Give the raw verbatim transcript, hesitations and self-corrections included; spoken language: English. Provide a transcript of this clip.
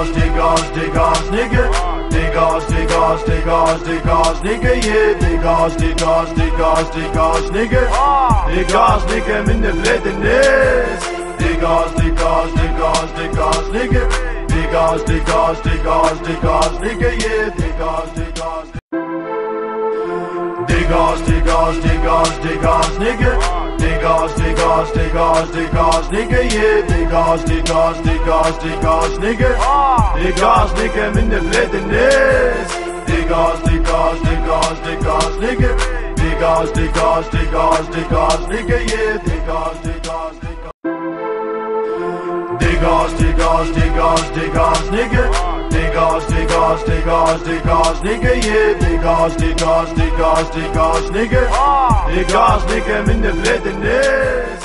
Diggas, Diggas, Diggas, nigga. Diggas, Diggas, Diggas, Diggas, nigga, yeah. Diggas, Diggas, Diggas, Diggas, nigga. Diggas, nigga من بلاد الناس. Diggas, Diggas, Diggas, Diggas, nigga. Diggas, Diggas, Diggas, Diggas, nigga, yeah. Diggas, Diggas, Diggas, Diggas, Diggas, Diggas, nigga. Diggas, Diggas, Diggas, Diggas, nigga, yeah. Diggas, Diggas, Diggas, Diggas, nigga. Diggas, nigga من بلاد الناس. Diggas, Diggas, Diggas, Diggas, nigga. Diggas, Diggas, Diggas, Diggas, nigga, yeah. Diggas, Diggas, Diggas. Diggas, Diggas, Diggas, Diggas, nigga. Diggas, Diggas, Diggas, Diggas, nigga, yeah. Diggas, Diggas, Diggas, Diggas, nigga. Diggas, nigga من بلاد الناس.